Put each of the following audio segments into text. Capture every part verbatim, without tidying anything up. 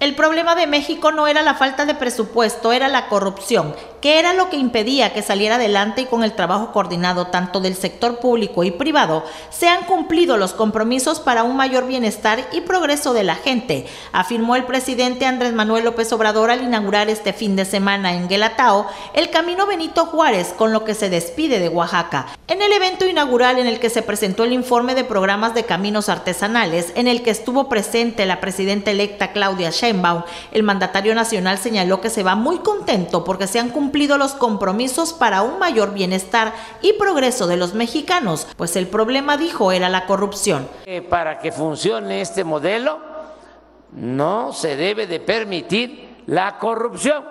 El problema de México no era la falta de presupuesto, era la corrupción, que era lo que impedía que saliera adelante, y con el trabajo coordinado tanto del sector público y privado, se han cumplido los compromisos para un mayor bienestar y progreso de la gente, afirmó el presidente Andrés Manuel López Obrador al inaugurar este fin de semana en Guelatao el Camino Benito Juárez, con lo que se despide de Oaxaca. En el evento inaugural, en el que se presentó el informe de programas de caminos artesanales, en el que estuvo presente la presidenta electa Claudia Sheinbaum, el mandatario nacional señaló que se va muy contento porque se han cumplido cumplido los compromisos para un mayor bienestar y progreso de los mexicanos, pues el problema, dijo, era la corrupción. Para que funcione este modelo no se debe de permitir la corrupción,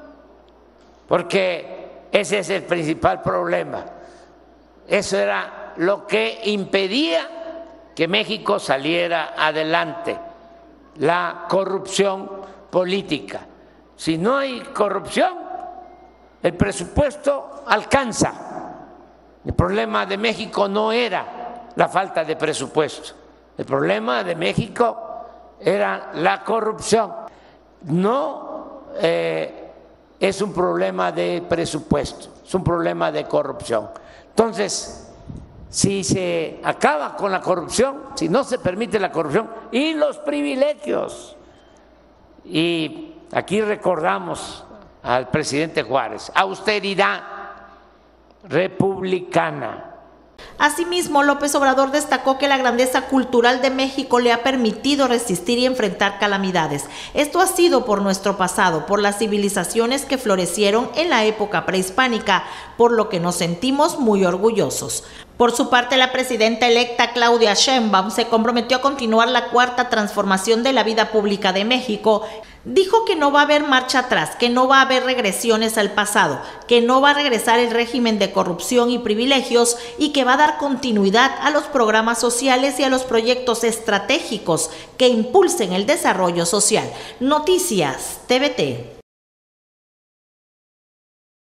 porque ese es el principal problema. Eso era lo que impedía que México saliera adelante, la corrupción política. Si no hay corrupción, el presupuesto alcanza. El problema de México no era la falta de presupuesto, el problema de México era la corrupción. No eh, es un problema de presupuesto, es un problema de corrupción. Entonces, si se acaba con la corrupción, si no se permite la corrupción y los privilegios, y aquí recordamos al presidente Juárez, austeridad republicana. Asimismo, López Obrador destacó que la grandeza cultural de México le ha permitido resistir y enfrentar calamidades. Esto ha sido por nuestro pasado, por las civilizaciones que florecieron en la época prehispánica, por lo que nos sentimos muy orgullosos. Por su parte, la presidenta electa Claudia Sheinbaum se comprometió a continuar la cuarta transformación de la vida pública de México. Dijo que no va a haber marcha atrás, que no va a haber regresiones al pasado, que no va a regresar el régimen de corrupción y privilegios y que va a dar continuidad a los programas sociales y a los proyectos estratégicos que impulsen el desarrollo social. Noticias T V T.